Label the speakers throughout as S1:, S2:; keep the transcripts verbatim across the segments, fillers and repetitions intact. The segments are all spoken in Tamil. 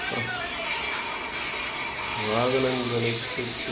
S1: வாகனங்களை சுற்றி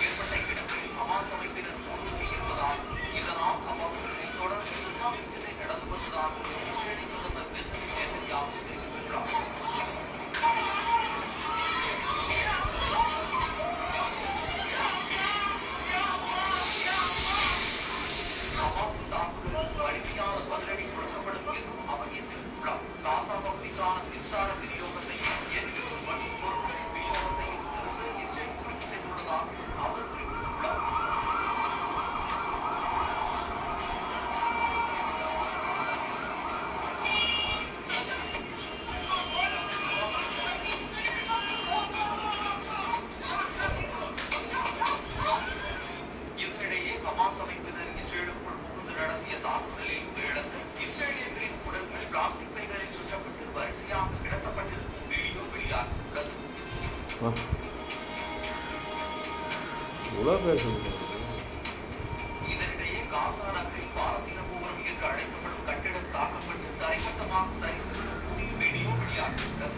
S2: இதனிடையே காசா நகரில் பாலஸ்தீன கோபுரம் என்று அழைக்கப்படும் கட்டிடம் தாக்கப்பட்டு தரைமட்டமாக சரிந்து விடும் புதிய வீடியோ வெளியாகியுள்ளது.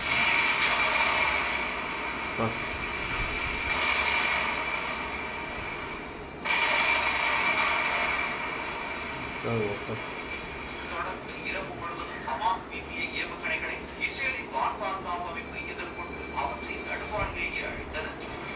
S2: தொடர்ந்து இரவு முழுவதும் ஹமாஸ் வீசிய ஏவுகணைகளை இஸ்ரேலின் வான் பாதுகாப்பு அமைப்பு எதிர்கொண்டு அவற்றை நடுவானிலேயே அழித்தனர்.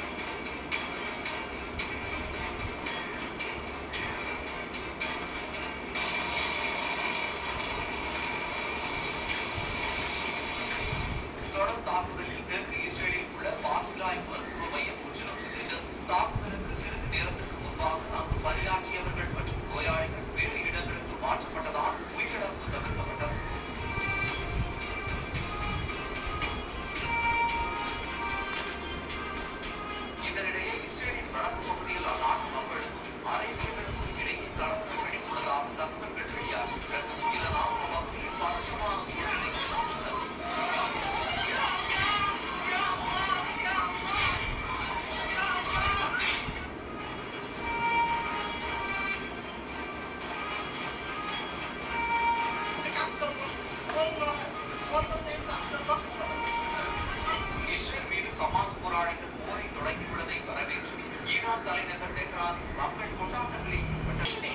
S2: தொடர் தாக்குதலில் தெற்கு இஸ்ரேலில் உள்ள பார்சிலாய் மருத்துவ மையம் முற்றிலும் சிதைந்தது. தாக்குதலுக்கு சிறிது நேரத்திற்கு முன்பாக அங்கு பணியாற்றியவர்கள் மற்றும் நோயாளிகள் வேறு இடங்களுக்கு மாற்றப்பட்டதால் உயிரிழப்பு தவிர்க்கப்பட்டது. இதனிடையே இஸ்ரேலின் வடக்கு பகுதியில் அந்நாட்டு மக்களுக்கும் அரேபியர்களுக்கும் இடையே கலவரம் வெடித்துள்ளதாக தகவல்கள் வெளியாகின்றன. இதனால் அப்பகுதியில் பதற்றமான சூழ்நிலை உள்ளது. இஸ்ரேல் மீது ஹமாஸ் போராளிகள் போரை தொடங்கியுள்ளதை வரவேற்று ஈரான் தலைநகர் டெஹ்ரானில் மக்கள் கொண்டாட்டங்களில் ஈடுபட்டனர்.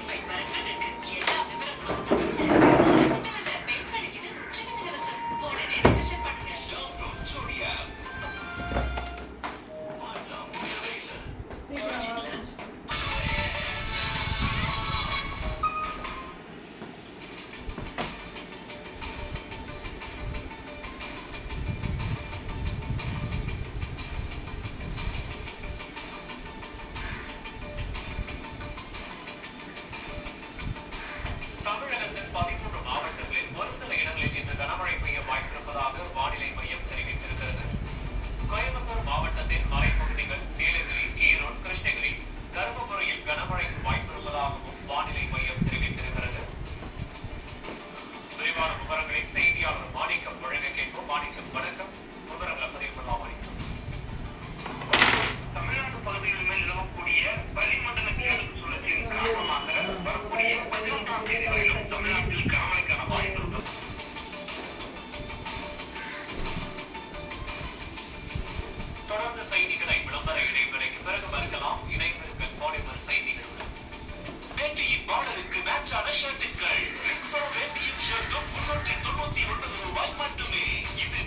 S2: தமிழகத்தின் பதிமூன்று மாவட்டங்களில் ஒரு சில இடங்களில் இன்று கனமழை பெய்ய வாய்ப்பிருப்பதாக வானிலை மையம் தெரிவித்திருக்கிறது. கோயம்புத்தூர் மாவட்டத்தின் மலைப்பகுதிகள், நீலகிரி, ஈரோடு, கிருஷ்ணகிரி, தருமபுரியில் கனமழைக்கு வாய்ப்பிருப்பதாகவும் வானிலை மையம் தெரிவித்திருக்கிறது. விரிவான விவரங்களை செய்தியாளர் மாணிக்கம் வழங்க கேட்போம். மாணிக்கம், வணக்கம். விவரங்களை பதிவு பண்ணலாம். மாணிக்கம், தமிழ்நாட்டு பகுதிகள் மேல் நிலவக்கூடிய வளிமண்டல கிழக்கு சுழற்சியின் காரணமாக வரக்கூடிய பதினொன்றாம் தேதி வரையிலும் தமிழ்நாட்டில் கனமழைக்கான வாய்ப்பு உள்ளது. தொடர்ந்து செய்திகளை விளம்பர இடைவெளிக்கு பிறகு மறுக்கலாம். இணைந்திருக்க பாலிமர் செய்திகளுடன் வேட்டியின் பார்டருக்கு மேட்சான ஷர்ட்டுகள் ரிக்ஸா வேட்டியும் ஷர்ட்டும் முன்னூற்றி தொண்ணூத்தி ஒன்பது ரூபாய் மட்டுமே. இது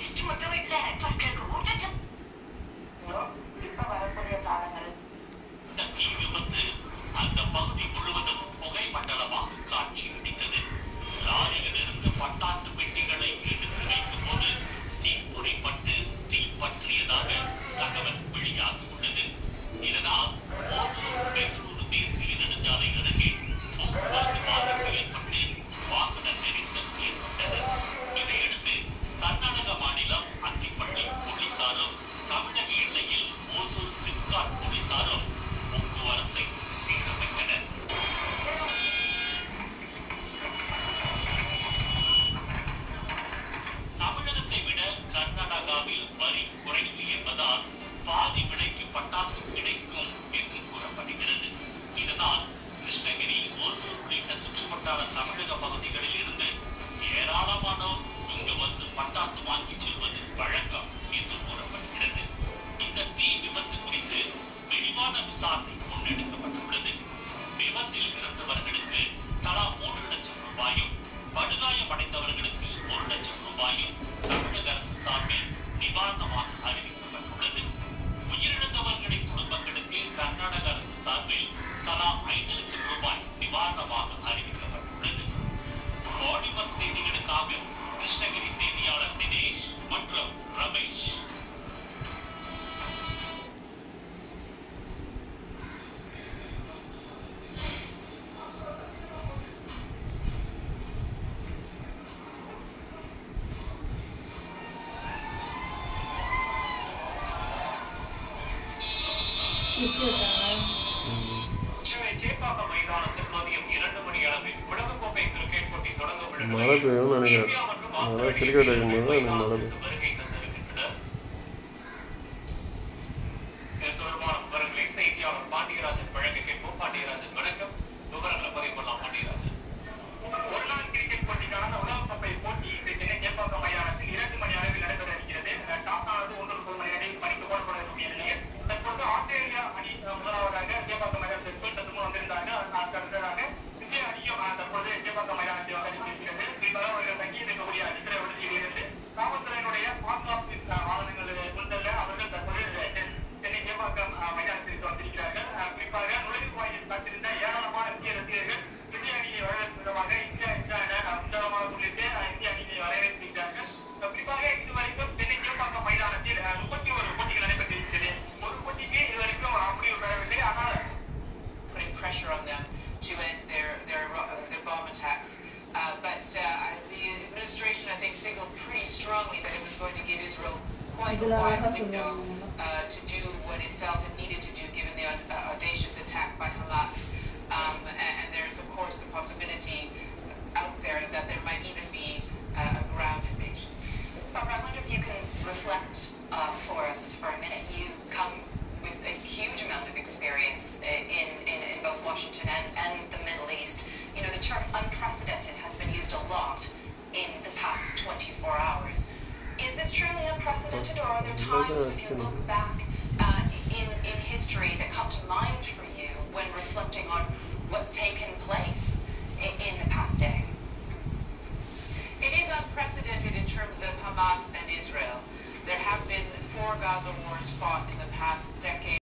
S1: டெஸ்ட் மட்டும் இல்ல பற்களுக்கு ஊட்டச்சத்து இப்ப வரக்கூடிய காலங்கள்
S3: இந்த தீ விபத்து அந்த பகுதி முழுவதும் புகை மண்டலமாக காட்சி அளித்தது. லாரியிலிருந்து பட்டாசு பெட்டிகளை எடுத்து வைக்கும் போது தீப்பொறிப்பட்டு தீ பற்றியதாக தகவல் வெளியாக உள்ளது. இதனால் ஓசூர் பெங்களூரு தேசிய நெடுஞ்சாலை அருகே போக்குவரத்து பாதிப்பு ஏற்பட்டு வாகன நெரிசல் ஏற்பட்டது. இதையடுத்து கர்நாடக மாநிலம் அத்திப்பள்ளி போலீசாரும் தமிழக எல்லையில் ஓசூர் சிப்காட் போலீசாரும் போக்குவரத்தை சீரமைத்தனர். தமிழகத்தை விட கர்நாடகாவில் வரி குறைவு என்பதால் பாதி விலைக்கு பட்டாசு கிடைக்கும் என்று கூறப்படுகிறது. இதனால் கிருஷ்ணகிரி, ஓசூர் உள்ளிட்ட சுற்றுவட்டார தமிழக பகுதிகளில் இருந்து ஏராளமானோர் இங்கு வந்து பட்டாசு வாங்கி செல்வது வழக்கம் என்று கூறப்படுகிறது. இந்த தீ விபத்து குறித்து விரிவான விசாரணை முன்னெடுக்கப்பட்டுள்ளது. விபத்தில் இறந்தவர்களுக்கு தலா மூன்று லட்சம் ரூபாயும் படுகாயம் அடைந்தவர்களுக்கு ஒரு லட்சம் ரூபாயும் தமிழக அரசு சார்பில் நிவாரணமாக அறிவிக்கப்பட்டுள்ளது. உயிரிழந்தவர்களின் குடும்பங்களுக்கு கர்நாடக அரசு சார்பில் தலா ஐந்து லட்சம் ரூபாய் நிவாரணமாக அறிவிக்கப்பட்டுள்ளது. பாலிமர் செய்திகளுக்காக கிருஷ்ணகிரி செய்தியாளர் தினேஷ் மற்றும் ரமேஷ்.
S2: சென்னை சேப்பாக்கம் மைதானத்தில் மதியம் இரண்டு மணி அளவில் உலகக்கோப்பை கிரிக்கெட் போட்டி தொடங்க இந்தியா மற்றும் ஆஸ்திரேலியா வருகை தந்திருக்கின்றனர். இது தொடர்பான விவரங்களை செய்தியாளர் பாண்டியராஜன் வழங்க கேட்போம். பாண்டியராஜன் வணக்கம். விவரங்களை பதிவு பண்ணலாம். பாண்டியராஜன்,
S4: ஒருநாள் கிரிக்கெட் போட்டிக்கான உலகக்கோப்பை போட்டி சென்னை சேப்பாக்கம் மைதானத்தில் இரண்டு மணி அளவில் நடைபெற இருக்கிறது. டாஸ் ஆனது ஒன்று ஒரு மணி அளவில் பணிக்கு போடப்படக்கூடிய நிலையில் தற்போது ஆஸ்திரேலியா அணி முதலாவதாக சேப்பாக்கம் மைதானத்திற்கு தற்போது வந்திருந்தாங்க. அடுத்ததாக இந்திய அணியும் தற்போது சேப்பாக்கம் மைதானத்தில் வந்திருக்கிறது. குறிப்பாக அவர்கள் தங்கி இருக்கக்கூடிய அடித்தர விடுதியிலிருந்து காவல்துறையினுடைய பாதுகாப்பு வாகனங்கள் கொண்டல்ல அவர்கள் தற்போது சென்னை சேப்பாக்கம் மைதானத்திற்கு வந்திருக்கிறார்கள். குறிப்பாக நுழைவு வாயில் காத்திருந்த ஏராளமான இந்திய ரசிகர்கள் இந்திய அணியை வரவேற்கும் விதமாக இந்தியா என்ற உன்னதமாக உள்ளிட்டு இந்திய அணியை வரவேற்றிருக்கிறார்கள். குறிப்பாக இதுவரைக்கும் சென்னை சேப்பாக்கம் மைதானத்தில் முப்பத்தி ஒரு போட்டிகள் நடைபெற்றிருக்கிறது. ஒரு போட்டிக்கு இதுவரைக்கும் முடிவு பெறவில்லை. ஆனால்
S5: putting pressure on them to end their their uh, their bomb attacks. Uh, but uh, the administration, I think, signaled pretty strongly that it was going to give Israel quite a wide window uh, to do what it felt it needed to do, given the uh, audacious attack by Hamas. Um, and, and there's, of course, the possibility out there that there might even be uh, a ground invasion.
S1: Barbara, I wonder if you can reflect uh, for us for a minute. You come with a huge amount of experience in, in, in both Washington and, and the Middle East. You know, the term unprecedented has been used a lot in the past twenty-four hours. Is this truly unprecedented, or are there times if you look back uh, in, in history that come to mind for you when reflecting on what's taken place in, in the past day?
S5: It is unprecedented in terms of Hamas and Israel. There have been four Gaza wars fought in the past decade.